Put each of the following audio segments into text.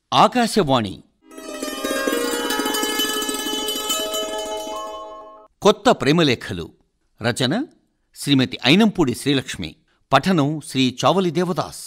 ఆకాశవాణి కొత్త ప్రేమలేఖలు. రచన శ్రీమతి అయినంపూడి శ్రీలక్ష్మి. పఠనం శ్రీ చావలి దేవదాస్.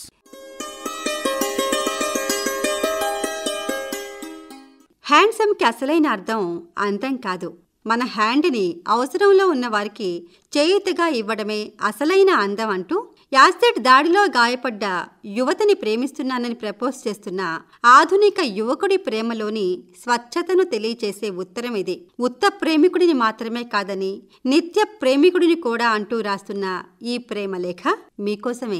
హ్యాండ్సమ్కి అసలైన అర్థం అందం కాదు, మన హ్యాండ్ని అవసరంలో ఉన్న వారికి చేయూతగా ఇవ్వడమే అసలైన అందం అంటూ యాసిడ్ దాడిలో గాయపడ్డ యువతిని ప్రేమిస్తున్నానని ప్రపోజ్ చేస్తున్న ఆధునిక యువకుడి ప్రేమలోని స్వచ్ఛతను తెలియచేసే ఉత్తరం ఇది. ఉత్త ప్రేమికుడిని మాత్రమే కాదని నిత్య ప్రేమికుడిని కూడా అంటూ రాస్తున్న ఈ ప్రేమలేఖ మీకోసమే.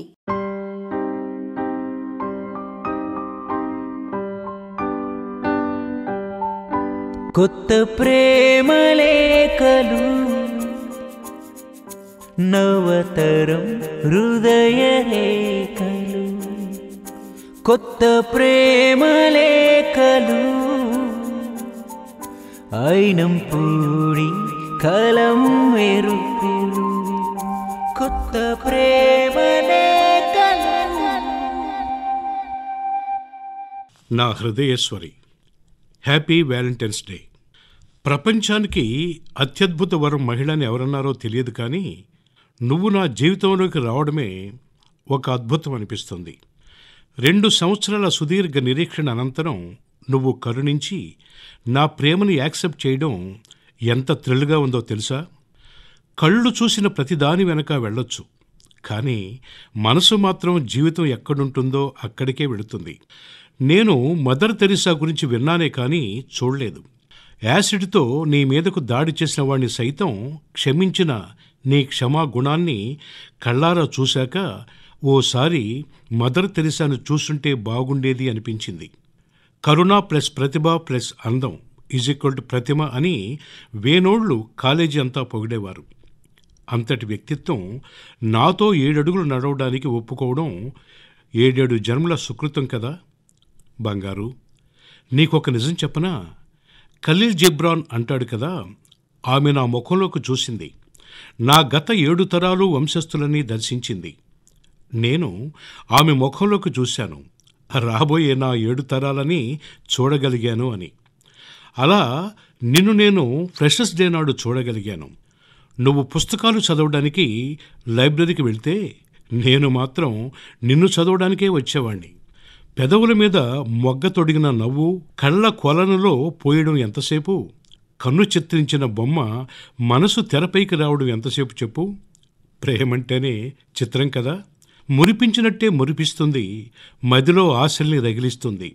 కొత్త ప్రేమలేఖలు, నవతరం హృదయరేఖలు. కొత్త ప్రేమలేఖలు, అయినంపూడి కలం మెరుపులు. కొత్త ప్రేమలేఖలు. నా హృదయేశ్వరి, హ్యాపీ వ్యాలంటైన్స్ డే. ప్రపంచానికి అత్యద్భుత వరం మహిళని ఎవరన్నారో తెలియదు, కానీ నువ్వు నా జీవితంలోకి రావడమే ఒక అద్భుతం అనిపిస్తుంది. 2 సంవత్సరాల సుదీర్ఘ నిరీక్షణ అనంతరం నువ్వు కరుణించి నా ప్రేమను యాక్సెప్ట్ చేయడం ఎంత థ్రిల్గా ఉందో తెలుసా? కళ్ళు చూసిన ప్రతిదాని వెనక వెళ్ళొచ్చు, కానీ మనసు మాత్రం జీవితం ఎక్కడుంటుందో అక్కడికే వెళుతుంది. నేను మదర్ తెరిసా గురించి విన్నానే కానీ చూడలేదు. యాసిడ్తో నీ మీదకు దాడి చేసిన వాడిని సైతం క్షమించిన నీ క్షమా గుణాన్ని కళ్ళారా చూశాక ఓసారి మదర్ తెరిసాను చూస్తుంటే బాగుండేది అనిపించింది. కరుణ ప్లస్ ప్రతిభ ప్లస్ అందం = ప్రతిమ అని వేనోళ్లు కాలేజీ అంతా పొగిడేవారు. అంతటి వ్యక్తిత్వం నాతో 7 అడుగులు నడవడానికి ఒప్పుకోవడం 7 జన్మల సుకృతం కదా. బంగారు, నీకొక నిజం చెప్పనా? ఖలీల్ జిబ్రాన్ అంటాడు కదా, ఆమె నా ముఖంలోకి చూసింది, నా గత 7 తరాలు వంశస్థులని దర్శించింది. నేను ఆమె ముఖంలోకి చూశాను, రాబోయే నా 7 తరాలని చూడగలిగాను అని. అలా నిన్ను నేను ఫ్రెషర్స్ డే నాడు చూడగలిగాను. నువ్వు పుస్తకాలు చదవడానికి లైబ్రరీకి వెళ్తే నేను మాత్రం నిన్ను చదవడానికే వచ్చేవాణ్ణి. పెదవుల మీద మొగ్గ తొడిగిన నవ్వు కళ్ళ కొలనులో పోయడం ఎంతసేపు? కన్ను చిత్రించిన బొమ్మ మనసు తెరపైకి రావడం ఎంతసేపు చెప్పు? ప్రేమంటేనే చిత్రం కదా. మురిపించినట్టే మురిపిస్తుంది, మదిలో ఆశల్ని రగిలిస్తుంది.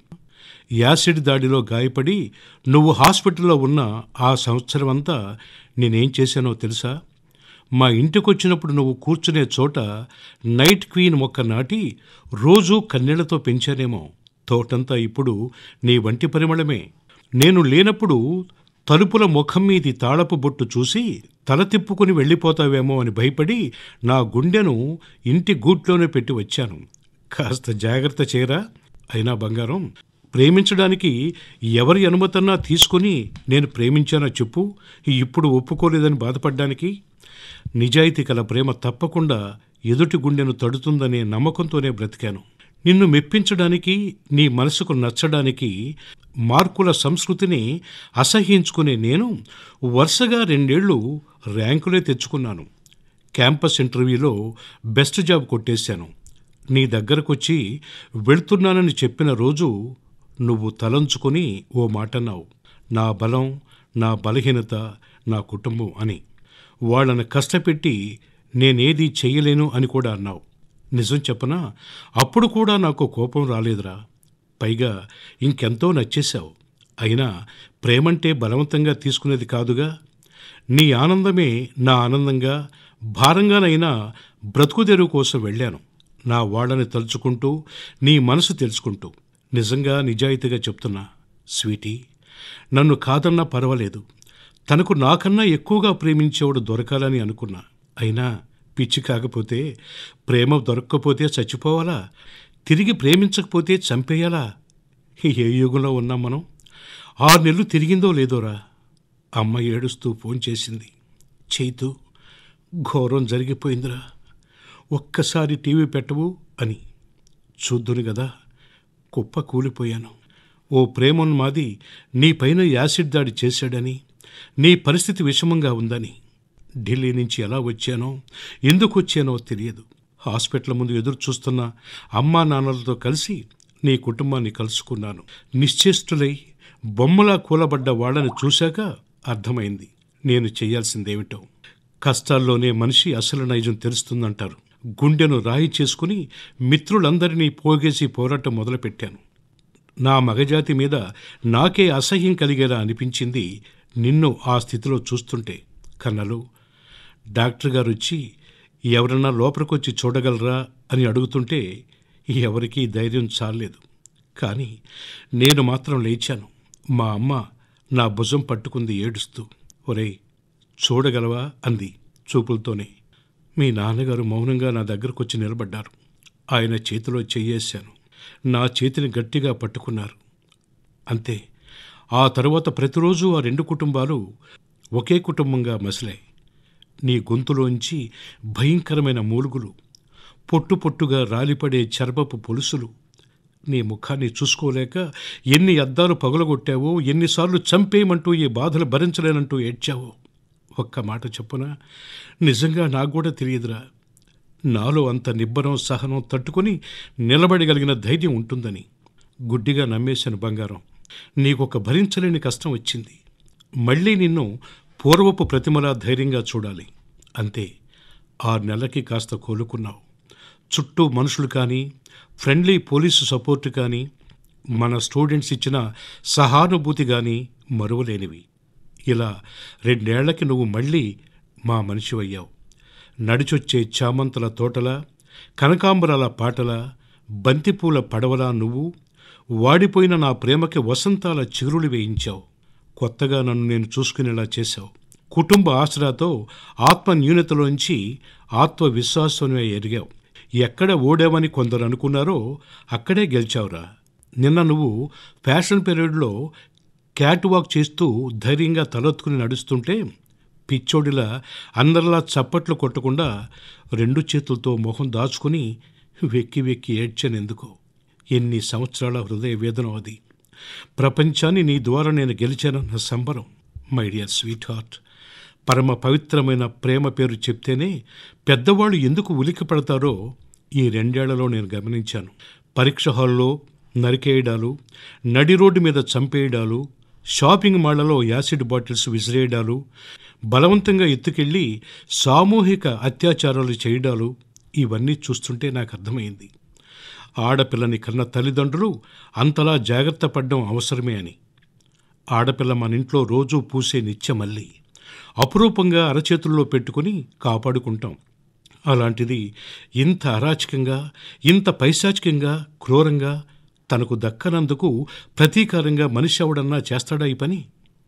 యాసిడ్ దాడిలో గాయపడి నువ్వు హాస్పిటల్లో ఉన్న ఆ సంవత్సరం అంతా నేనేం చేశానో తెలుసా? మా ఇంటికొచ్చినప్పుడు నువ్వు కూర్చునే చోట నైట్ క్వీన్ మొక్క నాటి రోజూ కన్నీళ్లతో పెంచానేమో. తోటంతా ఇప్పుడు నీ వంటి పరిమళమే. నేను లేనప్పుడు తలుపుల ముఖం మీది తాళపు బొట్టు చూసి తల తిప్పుకుని వెళ్ళిపోతావేమో అని భయపడి నా గుండెను ఇంటి గూట్లోనే పెట్టి వచ్చాను. కాస్త జాగ్రత్త చేయరా. అయినా బంగారం, ప్రేమించడానికి ఎవరి అనుమతన్నా తీసుకుని నేను ప్రేమించానో చెప్పు. ఇప్పుడు ఒప్పుకోలేదని బాధపడ్డానికి. నిజాయితీ కల ప్రేమ తప్పకుండా ఎదుటి గుండెను తడుతుందనే నమ్మకంతోనే బ్రతికాను. నిన్ను మెప్పించడానికి, నీ మనసుకు నచ్చడానికి మార్కుల సంస్కృతిని అసహ్యించుకునే నేను వరుసగా 2 ఏళ్ళు ర్యాంకులే తెచ్చుకున్నాను. క్యాంపస్ ఇంటర్వ్యూలో బెస్ట్ జాబ్ కొట్టేశాను. నీ దగ్గరకొచ్చి వెళ్తున్నానని చెప్పిన రోజు నువ్వు తలంచుకొని ఓ మాటన్నావు, నా బలం, నా బలహీనత, నా కుటుంబం అని. వాళ్ళని కష్టపెట్టి నేనేది చెయ్యలేను అని కూడా అన్నావు. నిజం చెప్పనా, అప్పుడు కూడా నాకు కోపం రాలేదురా. పైగా ఇంకెంతో నచ్చేశావు. అయినా ప్రేమంటే బలవంతంగా తీసుకునేది కాదుగా. నీ ఆనందమే నా ఆనందంగా, భారంగానైనా బ్రతుకుదెరువు కోసం వెళ్ళాను. నా వాళ్ళని తలుచుకుంటూ, నీ మనసు తెలుసుకుంటూ. నిజంగా నిజాయితీగా చెప్తున్నా స్వీటీ, నన్ను కాదన్నా పర్వాలేదు, తనకు నాకన్నా ఎక్కువగా ప్రేమించేవాడు దొరకాలని అనుకున్నా. అయినా పిచ్చి కాకపోతే, ప్రేమ దొరక్కపోతే చచ్చిపోవాలా? తిరిగి ప్రేమించకపోతే చంపేయాలా? ఏ యుగంలో ఉన్నాం మనం? 6 నెలలు తిరిగిందో లేదోరా. అమ్మ ఏడుస్తూ ఫోన్ చేసింది, చైతు ఘోరం జరిగిపోయిందిరా, ఒక్కసారి టీవీ పెట్టవు అని. చూద్దును గదా, కుప్ప కూలిపోయాను. ఓ ప్రేమోన్మాది నీపైన యాసిడ్ దాడి చేశాడని, నీ పరిస్థితి విషమంగా ఉందని. ఢిల్లీ నుంచి ఎలా వచ్చానో, ఎందుకు వచ్చానో తెలియదు. హాస్పిటల్ ముందు ఎదురు చూస్తున్న అమ్మా నాన్నలతో కలిసి నీ కుటుంబాన్ని కలుసుకున్నాను. నిశ్చేష్టులై బొమ్మలా కూలబడ్డ వాళ్ళని చూశాక అర్థమైంది నేను చెయ్యాల్సిందేమిటో. కష్టాల్లోనే మనిషి అసలు నైజం తెలుస్తుందంటారు. గుండెను రాయి చేసుకుని మిత్రులందరినీ పోగేసి పోరాటం మొదలుపెట్టాను. నా మగజాతి మీద నాకే అసహ్యం కలిగేలా అనిపించింది నిన్ను ఆ స్థితిలో చూస్తుంటే. కన్నలు, డాక్టర్ గారు వచ్చి ఎవరన్నా లోపలికొచ్చి చూడగలరా అని అడుగుతుంటే ఎవరికీ ధైర్యం చాలలేదు. కానీ నేను మాత్రం లేచాను. మా అమ్మ నా భుజం పట్టుకుంది ఏడుస్తూ. ఒరేయ్, చూడగలవా అంది చూపులతోనే. మీ నాన్నగారు మౌనంగా నా దగ్గరకు వచ్చి నిలబడ్డారు. ఆయన చేతిలో చెయ్యేశాను. నా చేతిని గట్టిగా పట్టుకున్నారు. అంతే. ఆ తరువాత ప్రతిరోజు ఆ రెండు కుటుంబాలు ఒకే కుటుంబంగా మసిలాయి. నీ గొంతులోంచి భయంకరమైన మూలుగులు, పొట్టు పొట్టుగా రాలిపడే చర్మపు పొలుసులు. నీ ముఖాన్ని చూసుకోలేక ఎన్ని అద్దాలు పగులగొట్టావో, ఎన్నిసార్లు చంపేయమంటూ ఈ బాధలు భరించలేనంటూ ఏడ్చావో. ఒక్క మాట చెప్పునా, నిజంగా నాకు కూడా తెలియదురా నాలో అంత నిబ్బరం సహనం తట్టుకుని నిలబడగలిగిన ధైర్యం ఉంటుందని. గుడ్డిగా నమ్మేశాను బంగారం. నీకొక భరించలేని కష్టం వచ్చింది. మళ్ళీ నిన్ను పూర్వపు ప్రతిమలా ధైర్యంగా చూడాలి. అంతే. 6 నెలలకి కాస్త కోలుకున్నావు. చుట్టూ మనుషులు కానీ, ఫ్రెండ్లీ పోలీసు సపోర్టు కానీ, మన స్టూడెంట్స్ ఇచ్చిన సహానుభూతి కానీ మరువలేనివి. ఇలా 2 ఏళ్లకి నువ్వు మళ్ళీ మా మనిషివయ్యావు. నడిచొచ్చే చామంతుల తోటలా, కనకాంబరాల పాటలా, బంతిపూల పడవలా నువ్వు వాడిపోయిన నా ప్రేమకి వసంతాల చిగురులు వేయించావు. కొత్తగా నన్ను నేను చూసుకునేలా చేశావు. కుటుంబ ఆసరాతో ఆత్మ న్యూనతలోంచి ఆత్మవిశ్వాసమే ఎరిగావు. ఎక్కడ ఓడావని కొందరు అనుకున్నారో అక్కడే గెలిచావురా. నిన్న నువ్వు ఫ్యాషన్ పీరియడ్లో క్యాట్ వాక్ చేస్తూ ధైర్యంగా తలెత్తుకుని నడుస్తుంటే పిచ్చోడిలా అందరిలా చప్పట్లు కొట్టకుండా 2 చేతులతో మొహం దాచుకుని వెక్కి వెక్కి ఏడ్చానెందుకో. ఎన్ని సంవత్సరాల హృదయ వేదన అది. ప్రపంచాన్ని నీ ద్వారా నేను గెలిచానన్న సంబరం. మై డియర్ స్వీట్ హార్ట్, పరమ పవిత్రమైన ప్రేమ పేరు చెప్తేనే పెద్దవాళ్ళు ఎందుకు ఉలికి పడతారో ఈ 2 ఏళ్లలో నేను గమనించాను. పరీక్ష హాల్లో నరికేయడాలు, నడి రోడ్డు మీద చంపేయడాలు, షాపింగ్ మాళ్లలో యాసిడ్ బాటిల్స్ విసిరేయడాలు, బలవంతంగా ఎత్తుకెళ్ళి సామూహిక అత్యాచారాలు చేయడాలు, ఇవన్నీ చూస్తుంటే నాకు అర్థమైంది ఆడపిల్లని కన్న తల్లిదండ్రులు అంతలా జాగ్రత్త పడడం అవసరమే అని. ఆడపిల్ల మన ఇంట్లో రోజూ పూసే నిత్యమల్లి, అపురూపంగా అరచేతుల్లో పెట్టుకుని కాపాడుకుంటాం. అలాంటిది ఇంత అరాచకంగా, ఇంత పైశాచికంగా, క్రూరంగా తనకు దక్కనందుకు ప్రతీకారంగా మనిషి అవడన్నా చేస్తాడా ఈ పని?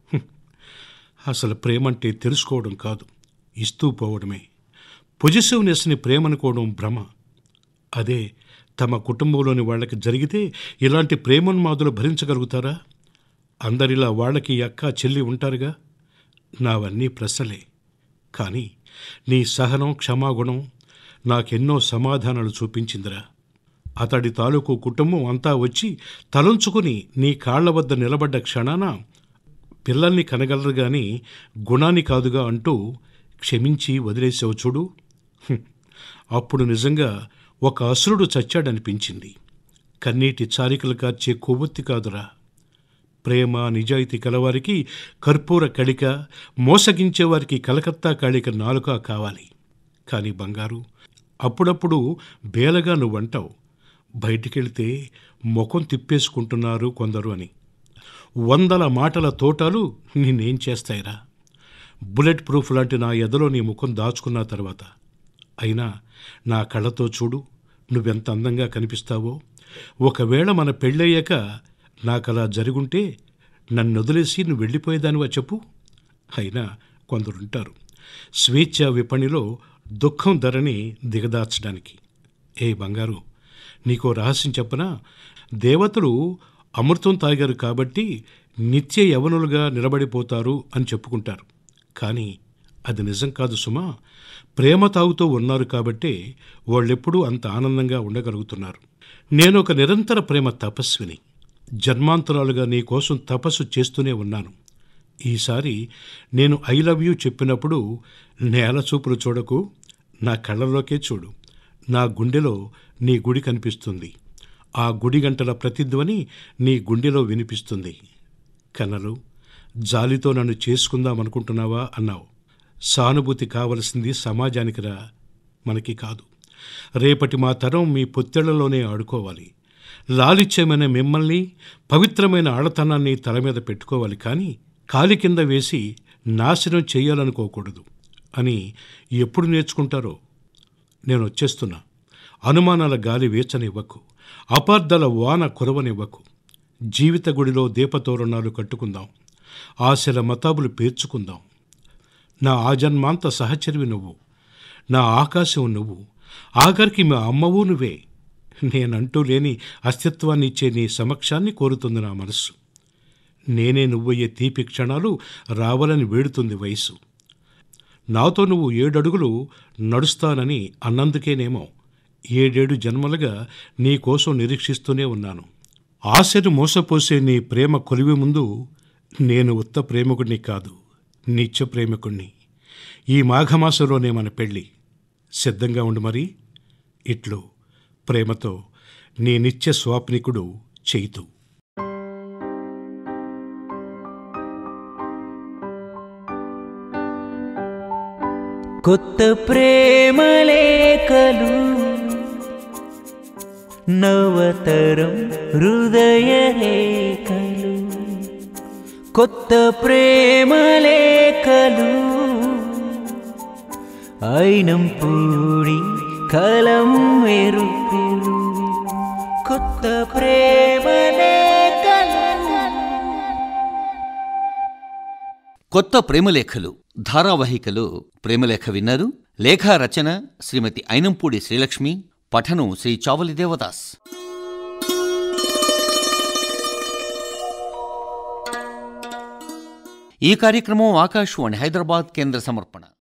అసలు ప్రేమంటే తెలుసుకోవడం కాదు, ఇస్తూ పోవడమే. పొజిటివ్నెస్ని ప్రేమనుకోవడం భ్రమ. అదే తమ కుటుంబంలోని వాళ్ళకి జరిగితే ఇలాంటి ప్రేమోన్మాదులు భరించగలుగుతారా? అందరిలా వాళ్ళకి అక్క చెల్లి ఉంటారుగా. నావన్నీ ప్రశ్నలే. కానీ నీ సహనం, క్షమాగుణం నాకెన్నో సమాధానాలు చూపించిందిరా. అతడి తాలూకు కుటుంబం అంతా వచ్చి తలంచుకుని నీ కాళ్ల వద్ద నిలబడ్డ క్షణాన పిల్లల్ని కనగలరు గాని గుణాన్ని కాదుగా అంటూ క్షమించి వదిలేసావు చూడు. అప్పుడు నిజంగా ఒక అసురుడు చచ్చాడనిపించింది. కన్నీటి చారికలు కార్చే కొవ్వొత్తి కాదురా. ప్రేమ, నిజాయితీ కలవారికి కర్పూర కళిక, మోసగించేవారికి కలకత్తా కాళిక నాలుక కావాలి. కానీ బంగారు, అప్పుడప్పుడు బేలగా నువ్వంటావు, బయటికెళ్తే ముఖం తిప్పేసుకుంటున్నారు కొందరు అని. 100 మాటల తోటాలు నిన్నేం చేస్తాయిరా? బుల్లెట్ ప్రూఫ్ లాంటి నా ఎదలో నీ ముఖం దాచుకున్న తర్వాత అయినా నా కళ్ళతో చూడు, నువ్వెంత అందంగా కనిపిస్తావో. ఒకవేళ మన పెళ్ళయ్యాక నాకలా జరుగుంటే నన్ను వదిలేసి నువ్వు వెళ్ళిపోయేదానివా చెప్పు? అయినా కొందరుంటారు స్వేచ్ఛా విపణిలో దుఃఖం ధరని దిగదార్చడానికి. ఏ బంగారు, నీకో రహస్యం చెప్పనా? దేవతలు అమృతం తాగారు కాబట్టి నిత్య యవనులుగా నిలబడిపోతారు అని చెప్పుకుంటారు. కానీ అది నిజం కాదు సుమా. ప్రేమ తాగుతూ ఉన్నారు కాబట్టే వాళ్ళెప్పుడూ అంత ఆనందంగా ఉండగలుగుతున్నారు. నేనొక నిరంతర ప్రేమ తపస్విని. జన్మాంతరాలుగా నీ కోసం తపస్సు చేస్తూనే ఉన్నాను. ఈసారి నేను ఐ లవ్ యూ చెప్పినప్పుడు నేల చూపులు చూడకు, నా కళ్ళల్లోకే చూడు. నా గుండెలో నీ గుడి కనిపిస్తుంది. ఆ గుడి గంటల ప్రతిధ్వని నీ గుండెలో వినిపిస్తుంది. కన్నలు, జాలితో నన్ను చేసుకుందామనుకుంటున్నావా అన్నావు. సానుభూతి కావలసింది సమాజానికిరా, మనకి కాదు. రేపటి మా తరం మీ పొత్తెళ్లలోనే ఆడుకోవాలి. లాలిత్యమైన మిమ్మల్ని, పవిత్రమైన ఆడతనాన్ని తల మీద పెట్టుకోవాలి, కానీ కాలి కింద వేసి నాశనం చేయాలనుకోకూడదు అని ఎప్పుడు నేర్చుకుంటారో. నేను వచ్చేస్తున్నా. అనుమానాల గాలి వేచనివ్వకు, అపార్థాల వాన కురవనివ్వకు. జీవిత గుడిలో దీపతోరణాలు కట్టుకుందాం, ఆశల మతాబులు పేర్చుకుందాం. నా ఆజన్మాంత సహచరివి నువ్వు, నా ఆకాశం నువ్వు, ఆఖరికి మా అమ్మవు నువ్వే. నేనంటూ లేని అస్తిత్వాన్ని ఇచ్చే నీ సమక్షాన్ని కోరుతుంది నా మనస్సు. నేనే నువ్వయ్యే తీపి క్షణాలు రావాలని వేడుతుంది వయసు. నాతో నువ్వు 7 అడుగులు నడుస్తానని అన్నందుకేనేమో 7 జన్మలుగా నీ కోసం నిరీక్షిస్తూనే ఉన్నాను. ఆశను మోసపోసే నీ ప్రేమ కొలివి ముందు నేను ఉత్త ప్రేమికుడిని కాదు, నిత్య ప్రేమికుణ్ణి. ఈ మాఘమాసంలోనే మన పెళ్ళి. సిద్ధంగా ఉండు మరి. ఇట్లు ప్రేమతో నీ నిత్య స్వాప్నికుడు చైతు. కొత్త ప్రేమలేఖలు, నవతరం హృదయలేఖలు. కొత్త ప్రేమలేఖలు, అయినం పూడి కలం మెరుపులు. కొత్త ప్రేమలేఖలు. కొత్త ప్రేమలేఖలు ధారావాహికలో ప్రేమలేఖ విన్నారు. లేఖా రచన శ్రీమతి ఐనంపూడి శ్రీలక్ష్మి. పఠనం శ్రీ చావలి దేవదాస్. ఈ కార్యక్రమం ఆకాశవాణి హైదరాబాద్ కేంద్ర సమర్పణ.